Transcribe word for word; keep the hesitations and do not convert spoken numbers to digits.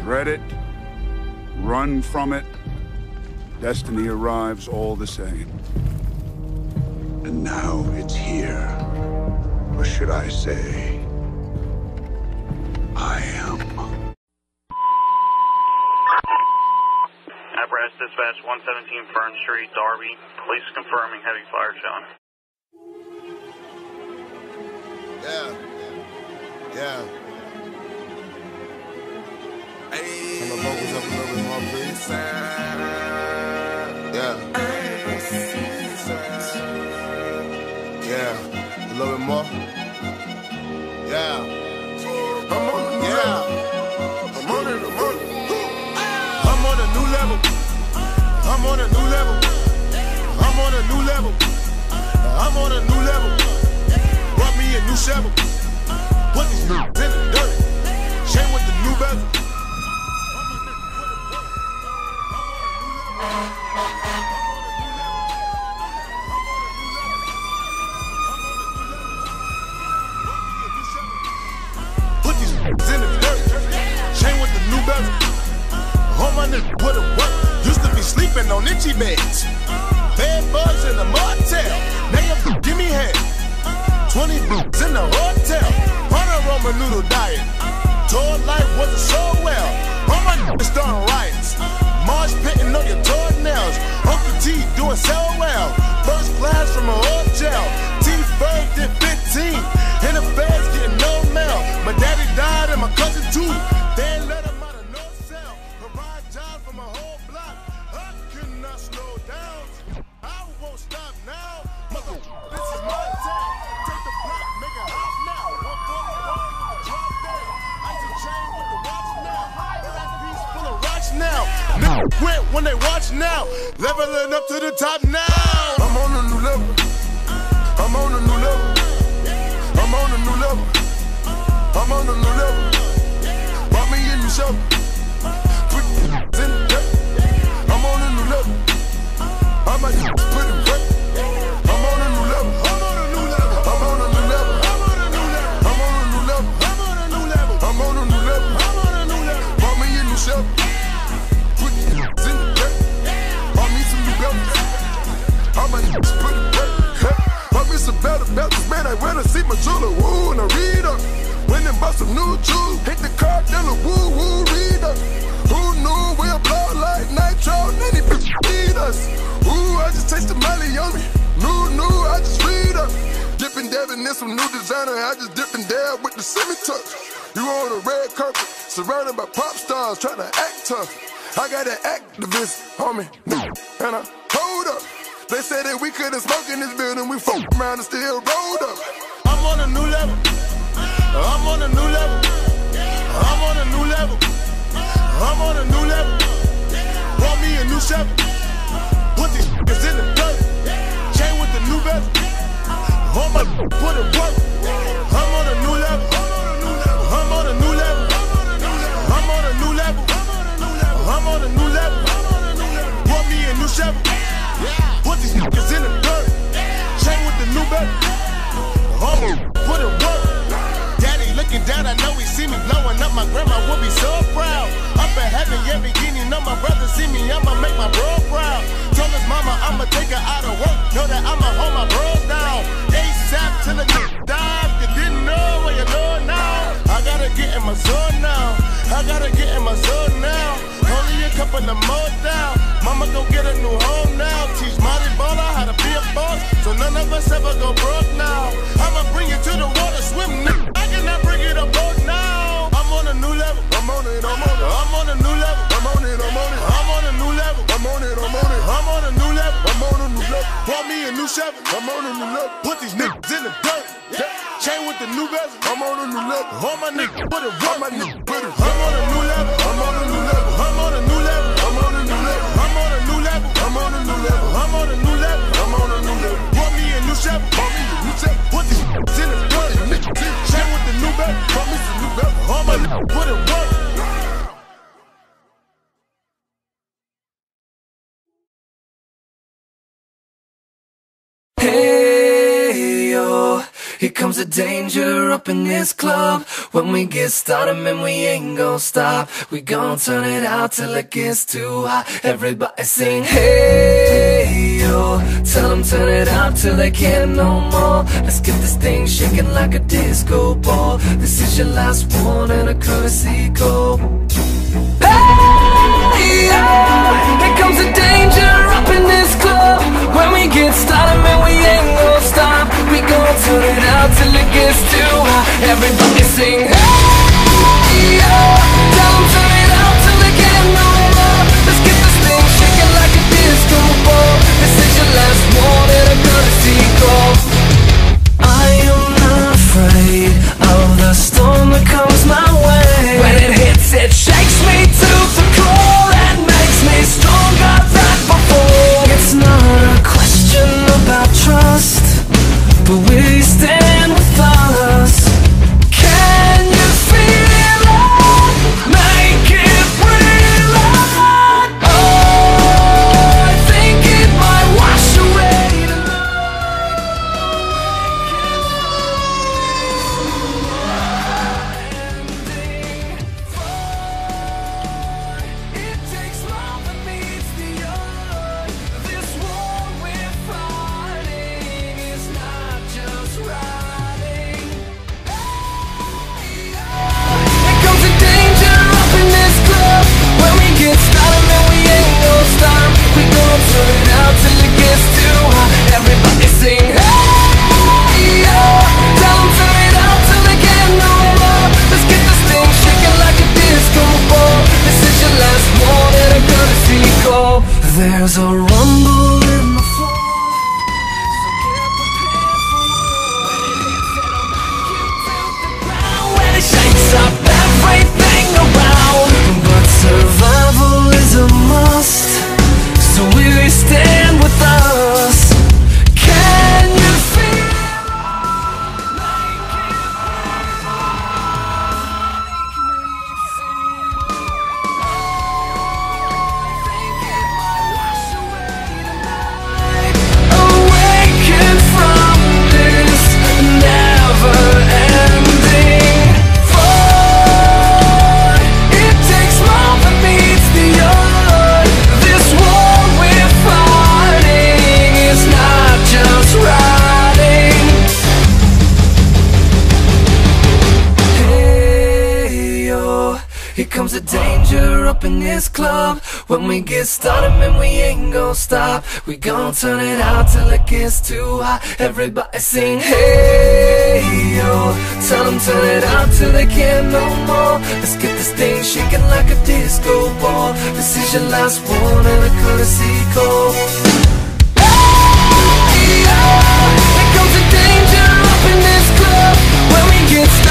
Dread it, run from it, destiny arrives all the same. And now it's here. Or should I say, I am. Apparatus Dispatch one seventeen Fern Street, Darby. Police confirming heavy fire shot. Yeah. Yeah. Hey. Turn the vocals up a little bit more, please. Yeah. Yeah. A little bit more. Yeah. I'm on a new yeah. level. I'm on it, I'm on it. I'm on a new level. I'm on a new level. I'm on a new level. I'm on a new level. Brought me a new shovel. Put these niggas in the dirt. Chain with the new bezel. Put these niggas in the dirt. Chain with the new bezel. All my niggas would've worked. Used to be sleeping on itchy beds. Bed bugs in the motel. Now you give me head. twenty boots in the hotel. On a Roman noodle diet. Told life wasn't so well. All my niggas starting riots. Marsh pitting on your toenails. Uncle T doing so well. First class from a hotel. T first did fifteen. And the feds getting no mail. My daddy died and my cousin too. They let him out of no cell. Provide jobs for my whole block. I could not slow down. I won't stop now. Mother, this is my town. Take the block, make it hot now. one forty-one with the drop down. Ice and chain with the watch now. That piece full of rocks now. Niggas quit when they watch now. Leveling up to the top now. I'm on a new level. I'm on a new level. I'm on a new level. I'm on a new level. Bought me a new shovel. Put in the dirt. I'm on a new level. I might just put it right. I'm on a new level. I'm on a new level. I'm on a new level. I'm on a new level. I'm on a new level. I'm on a new level. I'm on a new level. I'm on a new level. Bought me a new shovel. Put it in the dirt. Bought me some new belts. I might just put it right. Bought me some better belts. Man, I went to see my jeweler. Woo, and I read up. Went and bought some new jewels. Hit the car dealer. Woo, woo, read up. Who knew we'll blow like nitro? Any bitch beat us. Ooh, I just tasted Miley on me. New, new, I just read up. Dippin' Devin in some new designer. I just dippin' dab with the semi-tuck. You on a red carpet, surrounded by pop stars, trying to act tough. I got an activist on me, and I hold up. They said that we couldn't smoke in this building. We fucked around and still rolled up. I'm on a new level. I'm on a new level. I'm on a new level. I'm on a new level. Bought me a new shovel. Put these niggas in the dirt. Chain with the new bezel. All my put it work. I'm on a new level. I'm on a new level. I'm on a new level. I'm on a new level. Bought me a new shovel. Put these niggas in the dirt. Chain with the new bezel. All my put it work. Daddy looking down, I know he see me blowing up. My grandma would be so proud. Up in heaven, yeah, beginning. Know my brother see me, I'ma make my bro proud. Told his mama I'ma take her out of work. Know that I'ma hold my bros down. ASAP till the nigga die. If you didn't know, well you know now. I gotta get in my zone now. I gotta get in my zone now. Only a couple of more down. Mama go get a new home now. Teach Marty Baller how to be a boss, so none of us ever go broke now. I'ma bring you to the water, swim now. I cannot bring it a boat now. I'm on a new level. I'm on it, I'm on it. I'm on a new level. I'm on it, I'm on it. I'm on a new level. I'm on it, I'm on it. I'm on a new level. I'm on a new level. Bought me a new shovel. I'm on a new level. Put these niggas in the dirt. Chain with the new bezel. I'm on a new level. All my niggas put it right. My niggas put it. I'm on a new level. I'm on a new level. I'm on a new level. I'm on a new level. I'm on a new level. I'm on a new level. I'm on a new level. I'm on a new level. Bought me a new shovel. Bought me a new shovel. Put these niggas in the dirt. Chain with the new bezel. Bought me some new bezel. All my niggas put it right. Hey yo, you comes the danger up in this club. When we get started, man, we ain't gon' stop. We gon' turn it out till it gets too hot. Everybody sing, hey, yo. Tell them turn it out till they can't no more. Let's get this thing shaking like a disco ball. This is your last one and a courtesy call. Hey, yo. Here comes the danger up in this club. When we get started, man, we ain't gon' stop. We gon' turn it out till it gets too hot. Everybody sing, hey, yo. Tell them turn it out till they can't no more. Let's get this thing shaking like a disco ball. This is your last one and a courtesy call. I am not afraid of the storm that comes my way. When it hits, it shakes me to the core and makes me stronger than before. It's not a question about trust, but we stand with us. Can you feel it? Make it real. Oh, I think it might wash away It takes love that meets the eye. This war we're fighting is not just riding. Here comes the danger up in this club. When we get started, man, we ain't gon' stop. We gon' turn it out till it gets too hot. Everybody sing, hey, yo. Tell them turn it out till they can't no more. Let's get this thing shaking like a disco ball. This is your last one and a courtesy call. There's a rumble in the floor, so get prepared for war. When it hits, it'll knock you to the ground. When it shakes up everything around. But survival is a must, so we stand with us. Can you feel it? Awaken from this never-ending fight. It takes love that meets the eye. This war we're fighting is not just riding. Hey, yo. Here comes the danger up in this club. When we get started, man, we ain't gon' stop. We gon' turn it out till it gets too hot. Everybody sing, hey, yo. Tell them turn it out till they can't no more. Let's get this thing shaking like a disco ball. This is your last one and a courtesy call. Hey, yo. Here comes the danger up in this club. When we get started,